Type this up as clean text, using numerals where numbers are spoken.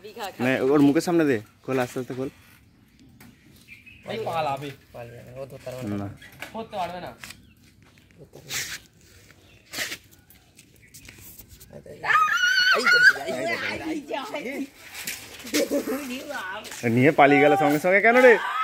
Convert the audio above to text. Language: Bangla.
না ওর মুখের সামনে দে, খোল আস্তে আস্তে খোল। ভাই পালাবে, পালাবে না, ও ধরতে পারবে না, ধরতে পারবে না। নিয়ে পালিয়ে গেল সঙ্গে সঙ্গে কেন রে?